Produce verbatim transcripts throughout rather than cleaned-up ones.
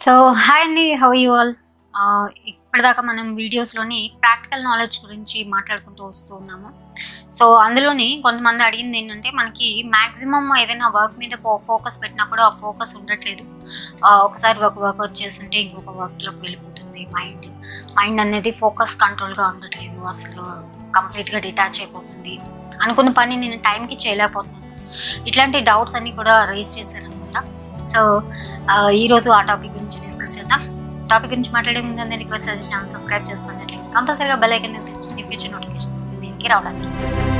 So hi అండి, how you all. ఇప్పటిదాకా మనం వీడియోస్లోని ప్రాక్టికల్ నాలెడ్జ్ గురించి మాట్లాడుకుంటూ వస్తూ ఉన్నాము. సో అందులోని కొంతమంది అడిగింది ఏంటంటే, మనకి మ్యాక్సిమం ఏదైనా వర్క్ మీద ఫోకస్ పెట్టినప్పుడు ఆ ఫోకస్ ఉండట్లేదు. ఒకసారి ఒక వర్క్ వచ్చేస్తుంటే ఇంకొక వర్క్లోకి వెళ్ళిపోతుంది. మైండ్ మైండ్ అనేది ఫోకస్ కంట్రోల్గా ఉండట్లేదు, అసలు కంప్లీట్గా డిటాచ్ అయిపోతుంది. అనుకున్న పని నేను టైంకి చేయలేకపోతున్నాను. ఇట్లాంటి డౌట్స్ అన్నీ కూడా రైజ్ చేశారనమాట. సో ఈరోజు ఆ టాపిక్ గురించి డిస్కస్ చేద్దాం. టాపిక్ గురించి మాట్లాడే ముందు అందరికీ రిక్వెస్ట్ చేసి ఛానల్ సబ్స్క్రైబ్ చేసుకున్నట్లయితే కంపల్సరీగా బెల్ ఐకాన్ క్లిక్ చేయండి, ఫ్యూచర్ నోటిఫికేషన్స్ దీనికి రావడానికి.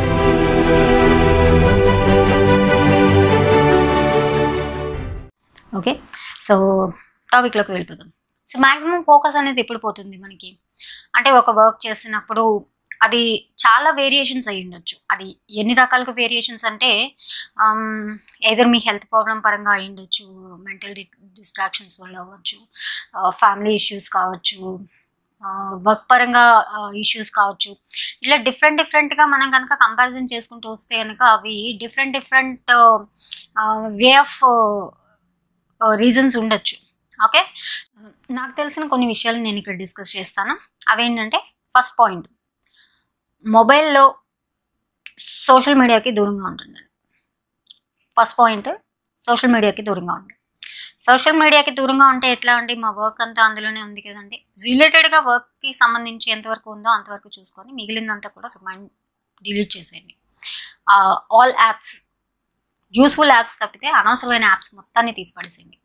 ఓకే, సో టాపిక్లోకి వెళ్ళిపోదాం. సో మ్యాక్సిమం ఫోకస్ అనేది ఎప్పుడు పోతుంది మనకి అంటే, ఒక వర్క్ చేసినప్పుడు అది చాలా వేరియేషన్స్ అయ్యి ఉండొచ్చు. అది ఎన్ని రకాలుగా వేరియేషన్స్ అంటే, ఏదర్ మీ హెల్త్ ప్రాబ్లం పరంగా అయ్యి ఉండొచ్చు, మెంటల్ డి డిస్ట్రాక్షన్స్ వల్ల అవ్వచ్చు, ఫ్యామిలీ ఇష్యూస్ కావచ్చు, వర్క్ పరంగా ఇష్యూస్ కావచ్చు. ఇట్లా డిఫరెంట్ డిఫరెంట్గా మనం కనుక కంపారిజన్ చేసుకుంటూ వస్తే కనుక అవి different different way of reasons ఉండొచ్చు. ఓకే, నాకు తెలిసిన కొన్ని విషయాలు నేను ఇక్కడ డిస్కస్ చేస్తాను. అవేంటంటే, ఫస్ట్ పాయింట్, మొబైల్లో సోషల్ మీడియాకి దూరంగా ఉంటుంది. ఫస్ట్ పాయింట్, సోషల్ మీడియాకి దూరంగా ఉంటుంది. సోషల్ మీడియాకి దూరంగా ఉంటే ఎట్లా అంటే, మా వర్క్ అంతా అందులోనే ఉంది కదండి, రిలేటెడ్గా వర్క్కి సంబంధించి ఎంతవరకు ఉందో అంతవరకు చూసుకొని మిగిలినంతా కూడా రిమైండ్ డిలీట్ చేసేయండి. ఆల్ యాప్స్, యూస్ఫుల్ యాప్స్ తప్పితే అనవసరమైన యాప్స్ మొత్తాన్ని తీసి పడేసేయండి.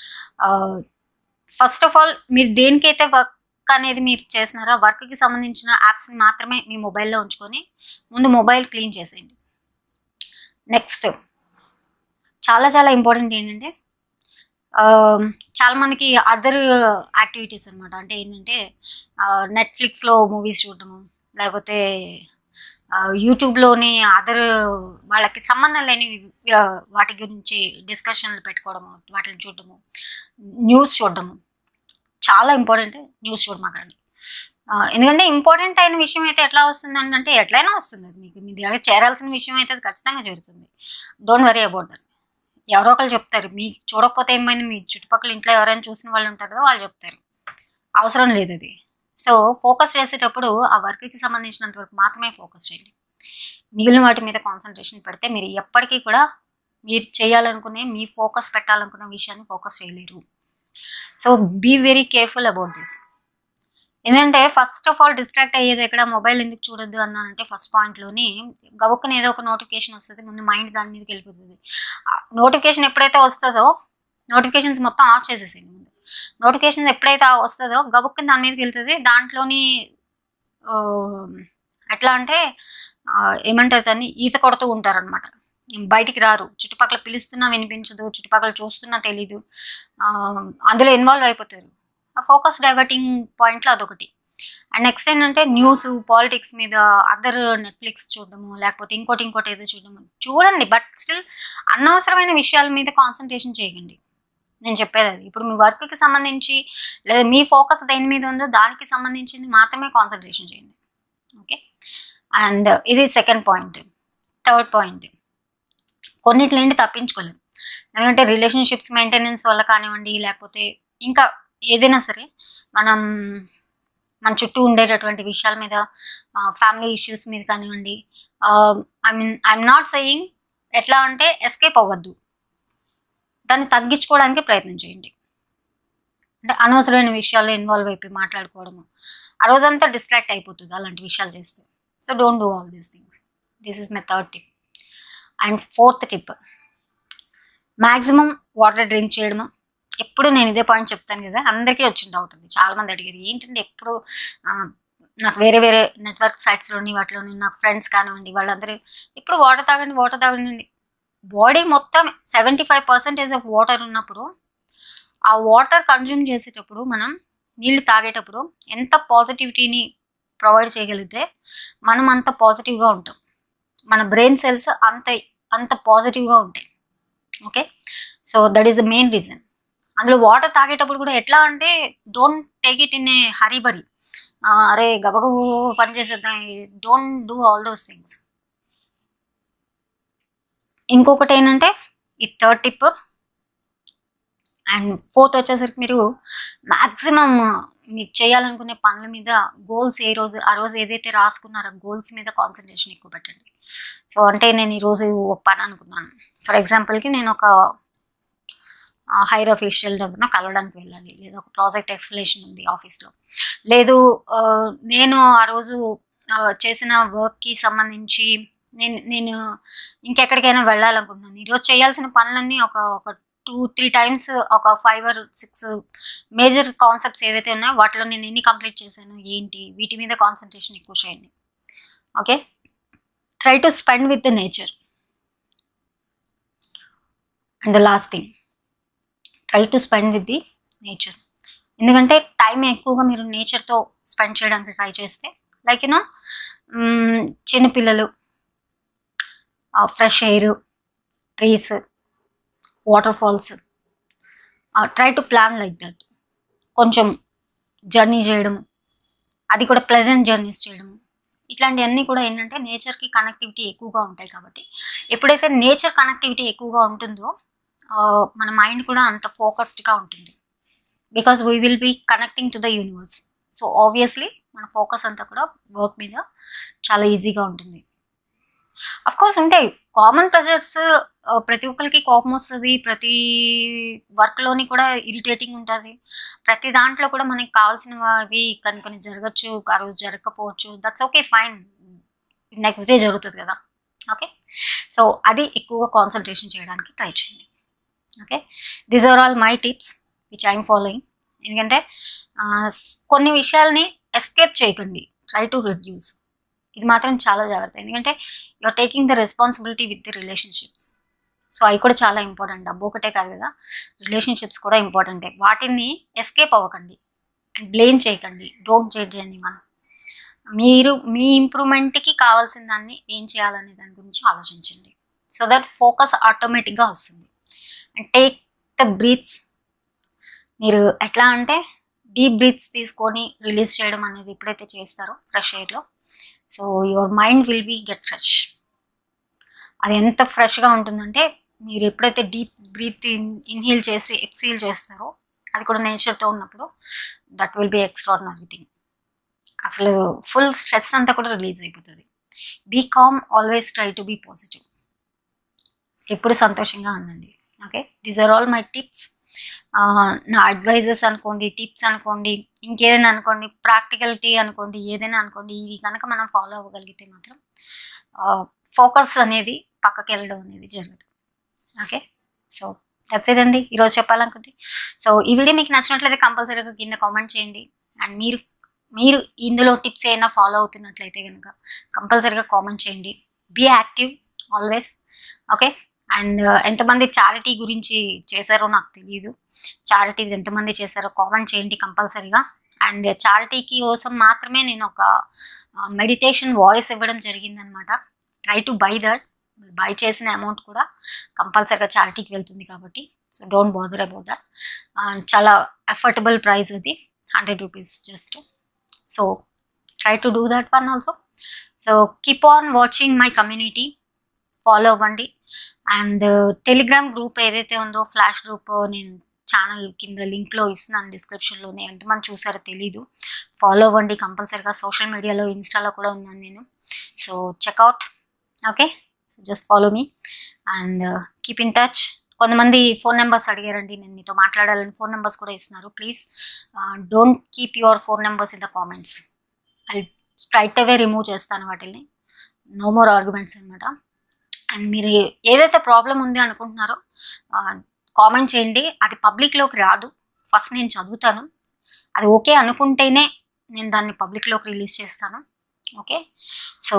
ఫస్ట్ ఆఫ్ ఆల్, మీరు దేనికైతే వర్క్ అనేది మీరు చేసినారా, వర్క్కి సంబంధించిన యాప్స్ని మాత్రమే మీ మొబైల్లో ఉంచుకొని ముందు మొబైల్ క్లీన్ చేసేయండి. నెక్స్ట్, చాలా చాలా ఇంపార్టెంట్ ఏంటంటే, చాలామందికి అదర్ యాక్టివిటీస్ అనమాట. అంటే ఏంటంటే, నెట్ఫ్లిక్స్లో మూవీస్ చూడటము, లేకపోతే యూట్యూబ్లోని అదర్ వాళ్ళకి సంబంధం లేని వాటి గురించి డిస్కషన్లు పెట్టుకోవడము, వాటిని చూడటము, న్యూస్ చూడటము. చాలా ఇంపార్టెంట్, న్యూస్ చూడమాకండి. ఎందుకంటే ఇంపార్టెంట్ అయిన విషయం అయితే ఎట్లా వస్తుంది అంటే, ఎట్లయినా వస్తుంది. మీకు మీ దగ్గర చేరాల్సిన విషయం అయితే అది ఖచ్చితంగా జరుగుతుంది. Don't worry about that. ఎవరో ఒకరు చెప్తారు, మీకు చూడకపోతే ఏమైంది, మీ చుట్టుపక్కల ఇంట్లో ఎవరైనా చూసిన వాళ్ళు ఉంటారు కదా, వాళ్ళు చెప్తారు. అవసరం లేదు అది. సో ఫోకస్ చేసేటప్పుడు ఆ వర్క్కి సంబంధించినంత వరకు మాత్రమే ఫోకస్ చేయండి. మిగిలిన వాటి మీద కాన్సన్ట్రేషన్ పెడితే మీరు ఎప్పటికీ కూడా మీరు చేయాలనుకునే, మీ ఫోకస్ పెట్టాలనుకునే విషయాన్ని ఫోకస్ చేయలేరు. So be very careful about this. ఏంటంటే, ఫస్ట్ ఆఫ్ ఆల్ డిస్ట్రాక్ట్ అయ్యేది ఎక్కడ, మొబైల్ ఎందుకు చూడొద్దు అన్నానంటే, ఫస్ట్ పాయింట్లోని గబుక్కుని ఏదో ఒక నోటిఫికేషన్ వస్తుంది, ముందు మైండ్ దాని మీదకి వెళ్ళిపోతుంది. నోటిఫికేషన్ ఎప్పుడైతే వస్తుందో నోటిఫికేషన్స్ మొత్తం ఆఫ్ చేసేసేయండి. ముందు నోటిఫికేషన్ ఎప్పుడైతే వస్తుందో గబుక్కుని దాని మీదకి వెళ్తుంది. దాంట్లోని ఎట్లా అంటే ఏమంటారు, దాన్ని ఈత కొడుతూ ఉంటారనమాట. బయటికి రారు, చుట్టుపక్కల పిలుస్తున్నా వినిపించదు, చుట్టుపక్కల చూస్తున్నా తెలీదు, అందులో ఇన్వాల్వ్ అయిపోతారు. ఆ ఫోకస్ డైవర్టింగ్ పాయింట్లో అదొకటి. అండ్ నెక్స్ట్ ఏంటంటే, న్యూస్, పాలిటిక్స్ మీద అదర్ నెట్ఫ్లిక్స్ చూడడము, లేకపోతే ఇంకోటి ఇంకోటి ఏదో చూడడము చూడండి, బట్ స్టిల్ అనవసరమైన విషయాల మీద కాన్సన్ట్రేషన్ చేయకండి. నేను చెప్పేది అది. ఇప్పుడు మీ వర్క్కి సంబంధించి లేదా మీ ఫోకస్ దేని మీద ఉందో దానికి సంబంధించింది మాత్రమే కాన్సన్ట్రేషన్ చేయండి. ఓకే, అండ్ ఇది సెకండ్ పాయింట్. థర్డ్ పాయింట్, కొన్నిట్లేంటి తప్పించుకోలేము. ఎందుకంటే రిలేషన్షిప్స్ మెయింటెనెన్స్ వల్ల కానివ్వండి, లేకపోతే ఇంకా ఏదైనా సరే, మనం మన చుట్టూ ఉండేటటువంటి విషయాల మీద, ఫ్యామిలీ ఇష్యూస్ మీద కానివ్వండి, I mean I'm not saying ఎట్లా అంటే ఎస్కేప్ అవ్వద్దు, దాన్ని తగ్గించుకోవడానికి ప్రయత్నం చేయండి. అంటే అనవసరమైన విషయాల్లో ఇన్వాల్వ్ అయిపోయి మాట్లాడుకోవడము, ఆ రోజంతా డిస్ట్రాక్ట్ అయిపోతుంది అలాంటి విషయాలు చేస్తే. So don't do all these things. This is my third tip. And fourth tip, maximum water drink చేయడము. ఎప్పుడు నేను ఇదే పాయింట్ చెప్తాను కదా, అందరికీ వచ్చిన డౌట్ ఉంది. చాలామంది అడిగారు, ఏంటంటే ఎప్పుడు నాకు వేరే వేరే నెట్వర్క్ సైట్స్లోని వాటిలోని నాకు ఫ్రెండ్స్ కానివ్వండి, వాళ్ళందరూ ఇప్పుడు వాటర్ తాగండి వాటర్ తాగండి. బాడీ మొత్తం seventy five percentage of water ఉన్నప్పుడు, ఆ వాటర్ కన్జ్యూమ్ చేసేటప్పుడు, మనం నీళ్ళు తాగేటప్పుడు ఎంత పాజిటివిటీని ప్రొవైడ్ చేయగలిగితే మనం అంత పాజిటివ్గా ఉంటాం. మన బ్రెయిన్ సెల్స్ అంత అంత పాజిటివ్గా ఉంటాయి. Okay, so that is the main reason. అందులో వాటర్ తాగేటప్పుడు కూడా ఎట్లా అంటే, don't take it in a hurry burry, అరే గబగబు పని చేసేద్దాం, don't do all those things. ఇంకొకటి ఏంటంటే, ఈ థర్డ్ టిప్, అండ్ ఫోర్త్ వచ్చేసరికి మీరు మ్యాక్సిమం మీరు చేయాలనుకునే పనుల మీద గోల్స్ ఏ రోజు ఆ రోజు ఏదైతే రాసుకున్నారో గోల్స్ మీద కాన్సన్ట్రేషన్ ఎక్కువ పెట్టండి. సో అంటే నేను ఈరోజు ఒక పని అనుకున్నాను, ఫర్ ఎగ్జాంపుల్కి నేను ఒక హైర్ అఫీషియల్ దగ్గర కలవడానికి వెళ్ళాలి, లేదా ఒక ప్రాజెక్ట్ ఎక్స్ప్లెనేషన్ ఉంది ఆఫీస్లో, లేదు నేను ఆ రోజు చేసిన వర్క్కి సంబంధించి నేను నేను ఇంకెక్కడికైనా వెళ్ళాలనుకుంటున్నాను. ఈరోజు చేయాల్సిన పనులన్నీ ఒక ఒక టూ త్రీ టైమ్స్ ఒక five or six major concepts ఏవైతే ఉన్నాయో వాటిలో నేను ఎన్ని కంప్లీట్ చేశాను ఏంటి, వీటి మీద కాన్సన్ట్రేషన్ ఎక్కువ చేయండి. Okay, try to spend with the nature. And the last thing, try to spend with the nature. ఎందుకంటే టైం ఎక్కువగా మీరు నేచర్తో స్పెండ్ చేయడానికి ట్రై చేస్తే, లైక్ యూనో చిన్నపిల్లలు, fresh air, trees, waterfalls, try to plan like that. కొంచెం journey చేయడం, అది కూడా ప్లెజెంట్ జర్నీస్ చేయడం, ఇట్లాంటివన్నీ కూడా ఏంటంటే నేచర్కి కనెక్టివిటీ ఎక్కువగా ఉంటాయి. కాబట్టి ఎప్పుడైతే నేచర్ కనెక్టివిటీ ఎక్కువగా ఉంటుందో మన మైండ్ కూడా అంత ఫోకస్డ్గా ఉంటుంది, because we will be connecting to the universe. So obviously మన ఫోకస్ అంతా కూడా వర్క్ మీద చాలా ఈజీగా ఉంటుంది. అఫ్కోర్స్ ఉంటాయి కామన్ ప్రెజర్స్, ప్రతి ఒక్కరికి కోపం వస్తుంది, ప్రతి వర్క్లోని కూడా ఇరిటేటింగ్ ఉంటుంది, ప్రతి దాంట్లో కూడా మనకి కావాల్సినవి కొన్ని కొన్ని జరగచ్చు, ఆ రోజు జరగకపోవచ్చు, that's okay fine, next day జరుగుతుంది కదా. ఓకే, సో అది ఎక్కువగా కాన్సన్ట్రేషన్ చేయడానికి ట్రై చేయండి. Okay, these are all my tips which I'm following. ఎందుకంటే కొన్ని విషయాల్ని ఎస్కేప్ చేయకండి, ట్రై టు రిడ్యూస్. ఇది మాత్రం చాలా జాగ్రత్త, ఎందుకంటే you are taking the responsibility with the relationships. So అవి కూడా చాలా ఇంపార్టెంట్, డబ్బు ఒకటే కాదు కదా, రిలేషన్షిప్స్ కూడా ఇంపార్టెంటే. వాటిని ఎస్కేప్ అవ్వకండి అండ్ బ్లేమ్ చేయకండి, డోంట్ జడ్జ్ ఎనీవన్. మీరు మీ ఇంప్రూవ్మెంట్కి కావాల్సిన దాన్ని ఏం చేయాలనే దాని గురించి ఆలోచించండి, సో దట్ ఫోకస్ ఆటోమేటిక్గా వస్తుంది. And take the breaths. మీరు ఎట్లా అంటే డీప్ బ్రీత్స్ తీసుకొని రిలీజ్ చేయడం అనేది ఎప్పుడైతే చేస్తారో ఫ్రెష్ ఎయిర్లో, so your mind will be get fresh. అది ఎంత ఫ్రెష్గా ఉంటుందంటే మీరు ఎప్పుడైతే డీప్ బ్రీత్ ఇన్ ఇన్హీల్ చేసి ఎక్స్హీల్ చేస్తారో, అది కూడా నేచర్తో ఉన్నప్పుడు, that will be extraordinary thing. అసలు ఫుల్ స్ట్రెస్ అంతా కూడా రిలీజ్ అయిపోతుంది. Be calm, always try to be positive. ఎప్పుడు సంతోషంగా ఉండండి. Okay, these are all my tips. నా అడ్వైజెస్ అనుకోండి, టిప్స్ అనుకోండి, ఇంకేదైనా అనుకోండి, ప్రాక్టికలిటీ అనుకోండి, ఏదైనా అనుకోండి, ఇది కనుక మనం ఫాలో అవ్వగలిగితే మాత్రం ఫోకస్ అనేది పక్కకి వెళ్ళడం అనేది జరగదు. ఓకే, సో దట్స్ ఇట్ అండి ఈరోజు చెప్పాలనుకుంది. సో ఈ వీడియో మీకు నచ్చినట్లయితే కంపల్సరీగా కింద కామెంట్ చేయండి. అండ్ మీరు మీరు ఇందులో టిప్స్ ఏమైనా ఫాలో అవుతున్నట్లయితే కనుక కంపల్సరీగా కామెంట్ చేయండి. Be active always. Okay, and ఎంతమంది చారిటీ గురించి చేశారో నాకు తెలియదు, చారిటీ ఎంతమంది చేశారో కామెంట్ చేయండి కంపల్సరీగా. అండ్ చారిటీకి కోసం మాత్రమే నేను ఒక మెడిటేషన్ వాయిస్ ఇవ్వడం జరిగిందనమాట. Try to buy that. Buy చేసిన అమౌంట్ కూడా కంపల్సరీగా చారిటీకి వెళ్తుంది కాబట్టి, so don't bother about that. చాలా అఫోర్డబుల్ ప్రైస్ అది, hundred rupees just. So try to do that one also. So keep on watching my community, follow అవ్వండి. అండ్ టెలిగ్రామ్ గ్రూప్ ఏదైతే ఉందో, ఫ్లాష్ గ్రూప్, నేను ఛానల్ కింద లింక్లో ఇస్తున్నాను డిస్క్రిప్షన్లోనే. ఎంతమంది చూసారో తెలీదు, ఫాలో అవ్వండి కంపల్సరీగా. సోషల్ మీడియాలో, ఇన్స్టాలో కూడా ఉన్నాను నేను, so check out. Okay, so just follow me and keep in touch. కొంతమంది ఫోన్ నెంబర్స్ అడిగారండి, నేను మీతో మాట్లాడాలని ఫోన్ నెంబర్స్ కూడా ఇస్తున్నారు. Please don't keep your phone numbers in the comments. I straight away remove చేస్తాను వాటిని. నో మోర్ ఆర్గ్యుమెంట్స్ అనమాట. అండ్ మీరు ఏదైతే ప్రాబ్లం ఉంది అనుకుంటున్నారో కామెంట్ చేయండి. అది పబ్లిక్లోకి రాదు, ఫస్ట్ నేను చదువుతాను, అది ఓకే అనుకుంటేనే నేను దాన్ని పబ్లిక్లోకి రిలీజ్ చేస్తాను. Okay, so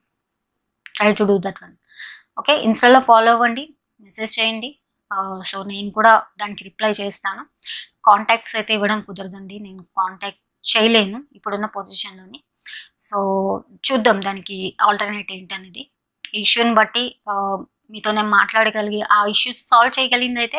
try to do that one. Okay, ఇన్స్టాలో ఫాలో అవ్వండి, మెసేజ్ చేయండి. సో నేను కూడా దానికి రిప్లై చేస్తాను. కాంటాక్ట్స్ అయితే ఇవ్వడం కుదరదండి, నేను కాంటాక్ట్ చేయలేను ఇప్పుడున్న పొజిషన్లోని. సో చూద్దాం దానికి ఆల్టర్నేట్ ఏంటనేది. ఇష్యూని బట్టి మీతో నేను మాట్లాడగలిగి ఆ ఇష్యూస్ సాల్వ్ చేయగలిగింది అయితే,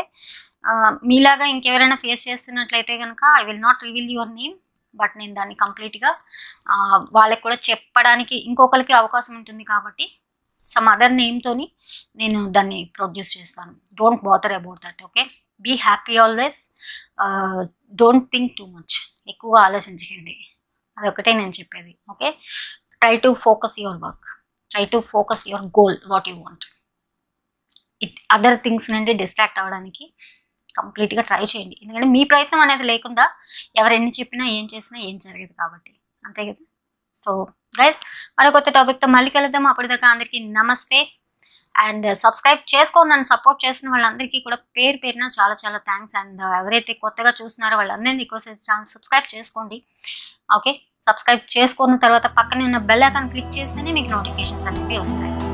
మీలాగా ఇంకెవరైనా ఫేస్ చేస్తున్నట్లయితే కనుక I will not reveal your name, but నేను దాన్ని కంప్లీట్గా వాళ్ళకి కూడా చెప్పడానికి ఇంకొకరికి అవకాశం ఉంటుంది కాబట్టి సమ్ అదర్ నేమ్తోని నేను దాన్ని ప్రొడ్యూస్ చేస్తాను. Don't bother about that. Okay. Be happy always. Don't think too much, ఎక్కువగా ఆలోచించకండి, అదొకటే నేను చెప్పేది. Okay, try to focus your work, try to focus your goal, what you want. It other things నుండి distract అవ్వడానికి కంప్లీట్గా try చేయండి. ఎందుకంటే మీ ప్రయత్నం అనేది లేకుండా ఎవరు ఎన్ని చెప్పినా ఏం చేసినా ఏం జరగదు కాబట్టి, అంతే కదా. సో గైస్, మరో కొత్త టాపిక్తో మళ్ళీ కలుద్దాం. అప్పటిదాకా అందరికీ నమస్తే. అండ్ సబ్స్క్రైబ్ చేసుకొని నన్ను సపోర్ట్ చేసిన వాళ్ళందరికీ కూడా పేరు పేరున చాలా చాలా థ్యాంక్స్. అండ్ ఎవరైతే కొత్తగా చూస్తున్నారో వాళ్ళందరినీ రిక్వెస్ట్ ఛానల్ సబ్స్క్రైబ్ చేసుకోండి. ఓకే, సబ్స్క్రైబ్ చేసుకున్న తర్వాత పక్కనే ఉన్న బెల్ ఐకాన్ క్లిక్ చేస్తేనే మీకు నోటిఫికేషన్స్ అనేవి వస్తాయి.